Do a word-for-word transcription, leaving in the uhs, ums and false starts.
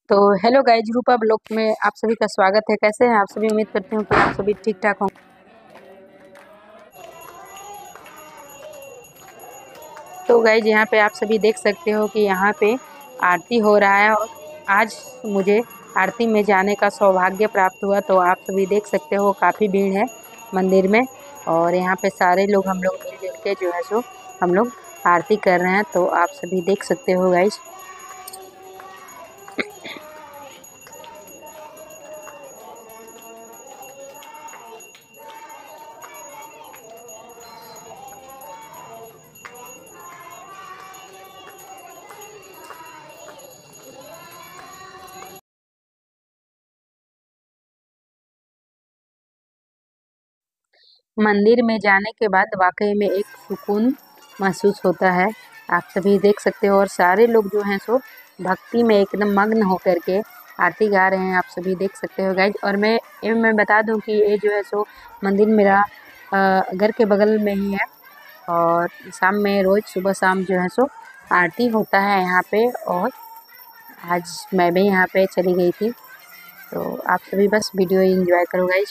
तो hello guys, रूपा blog में आप सभी का स्वागत है। कैसे हैं आप सभी? उम्मीद करती हूँ कि आप सभी ठीक ठाक होंगे। तो गाइज, यहाँ पे आप सभी देख सकते हो कि यहाँ पे आरती हो रहा है और आज मुझे आरती में जाने का सौभाग्य प्राप्त हुआ। तो आप सभी देख सकते हो काफ़ी भीड़ है मंदिर में और यहाँ पे सारे लोग हम लोग मिलजुल के जो है सो हम लोग आरती कर रहे हैं। तो आप सभी देख सकते हो गाइज। मंदिर में जाने के बाद वाकई में एक सुकून महसूस होता है। आप सभी देख सकते हो और सारे लोग जो हैं सो भक्ति में एकदम मग्न होकर के आरती गा रहे हैं। आप सभी देख सकते हो गाइज। और मैं ये मैं बता दूं कि ये जो है सो मंदिर मेरा घर के बगल में ही है और शाम में रोज़ सुबह शाम जो है सो आरती होता है यहाँ पे। और आज मैं भी यहाँ पे चली गई थी। तो आप सभी बस वीडियो एंजॉय करो गाइज।